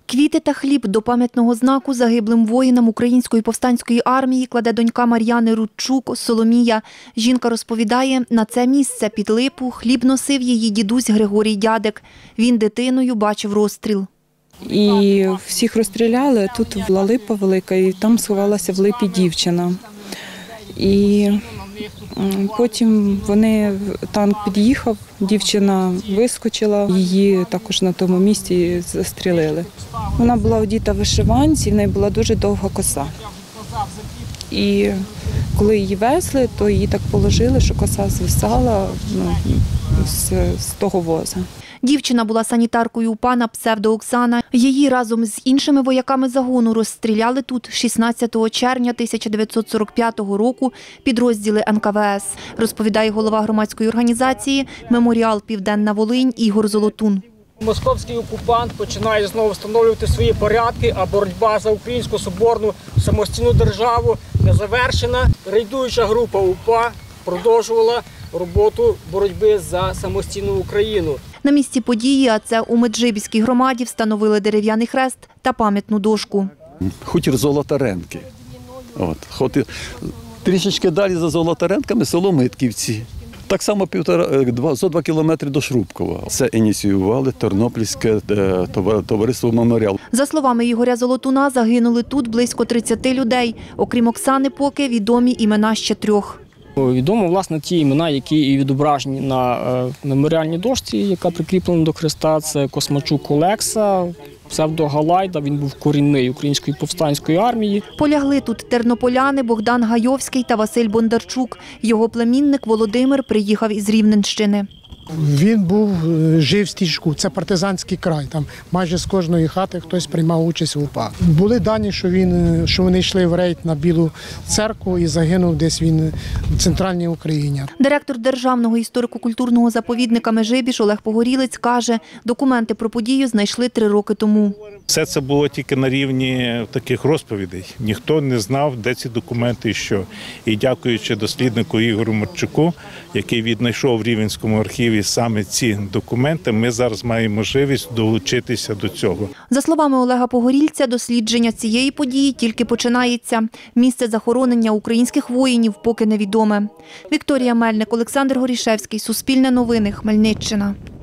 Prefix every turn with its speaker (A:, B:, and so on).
A: Квіти та хліб до пам'ятного знаку загиблим воїнам Української повстанської армії кладе донька Мар'яни Рудчук Соломія. Жінка розповідає, на це місце під липу хліб носив її дідусь Григорій Дядик. Він дитиною бачив розстріл.
B: І всіх розстріляли, тут була липа велика, і там сховалася в липі дівчина. І потім танк під'їхав, дівчина вискочила, її також на тому місці застрілили. Вона була одіта в вишиванці, в неї була дуже довга коса. І коли її везли, то її так положили, що коса звисала з того воза.
A: Дівчина була санітаркою УПА на псевдо Оксана. Її разом з іншими вояками загону розстріляли тут 16 червня 1945 року підрозділи НКВС, розповідає голова громадської організації «Меморіал Південна Волинь» Ігор Золотун.
C: Московський окупант починає знову встановлювати свої порядки, а боротьба за українську соборну самостійну державу не завершена. Рейдуюча група УПА продовжувала роботу боротьби за самостійну Україну.
A: На місці події, а це у Меджибіській громаді, встановили дерев'яний хрест та пам'ятну дошку.
D: Хутір Золотаренки. Трішечки далі за Золотаренками село Митківці. Так само за 2 кілометри до Шрубкова. Це ініціювали Тернопільське товариство «Меморіал».
A: За словами Ігоря Золотуна, загинули тут близько 30 людей. Окрім Оксани, поки відомі імена ще 3.
C: Відомо, власне, ті імена, які і відображені на меморіальній дошці, яка прикріплена до хреста. Це Космачук Олекса, псевдо Галайда, він був корінний Української повстанської армії.
A: Полягли тут тернополяни Богдан Гайовський та Василь Бондарчук. Його племінник Володимир приїхав із Рівненщини.
E: Він жив в Стічку, це партизанський край, там майже з кожної хати хтось приймав участь в УПА. Були дані, що вони йшли в рейд на Білу церкву і загинув десь він в центральній Україні.
A: Директор Державного історико-культурного заповідника Межибіж Олег Погорілець каже, документи про подію знайшли 3 роки тому.
F: Все це було тільки на рівні таких розповідей. Ніхто не знав, де ці документи і що. І дякуючи досліднику Ігорю Марчуку, який віднайшов в Рівненському архіві саме ці документи, ми зараз маємо можливість долучитися до цього.
A: За словами Олега Погорільця, дослідження цієї події тільки починається. Місце захоронення українських воїнів поки невідоме. Вікторія Мельник, Олександр Горішевський, Суспільне новини, Хмельниччина.